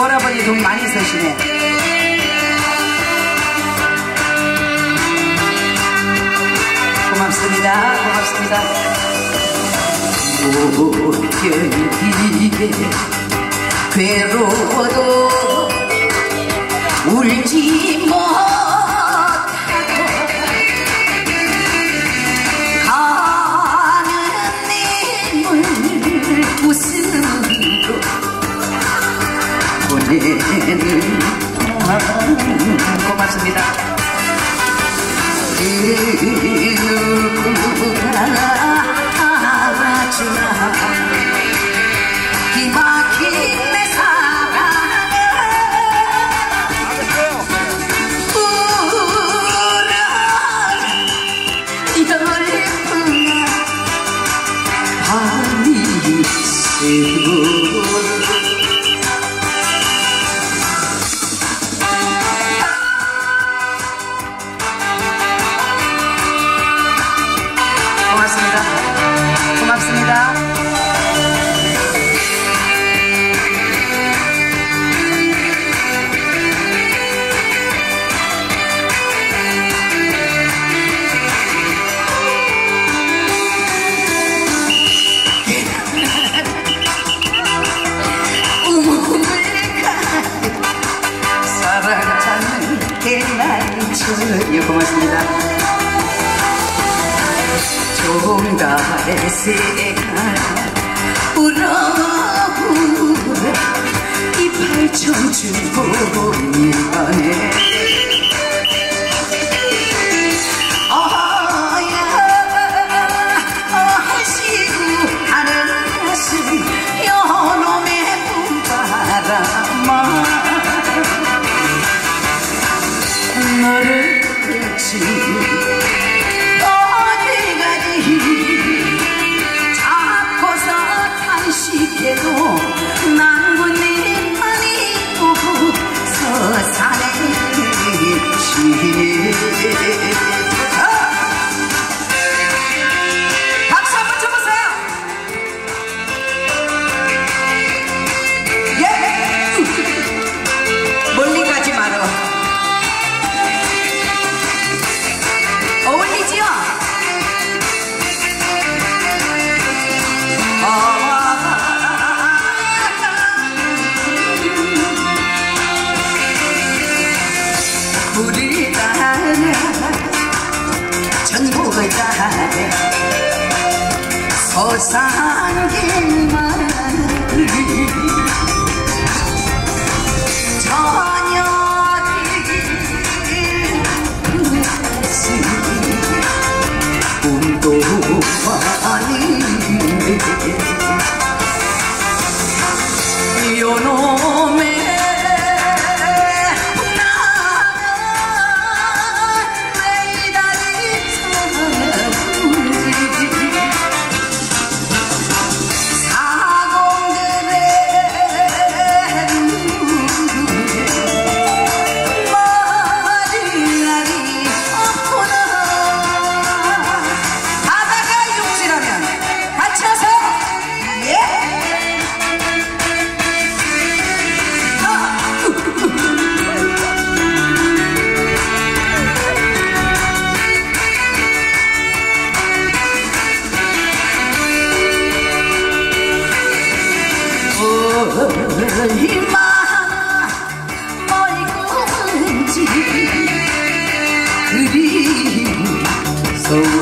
오라버니 돈 많이 쓰시네. 고맙습니다. 고맙습니다. 꽃결기에 괴로워도 울지 못하고 가는 님을 웃음으로 보내는 고맙습니다. 그 누구나 주나 기막힌 내 사랑을 울어 열풍아 밤이 새고 고맙습니다. 고맙습니다. 사랑하는 개나리처럼 고맙습니다. 종가의 새가 울어오르 이팔 청춘 미안해 시구하는 가슴 여놈의 봄바람아 너를 그치 시계도 난군님만이 보고 서산에 지네. 박수 한번 쳐보세요. 예. 멀리 가지 말어. 어울리지요? 불을 따라 전국을 따라 서산길만 저녁이 꿈도 아닌데 요놈의 얼마나 멀리 꿈인지 그리 서울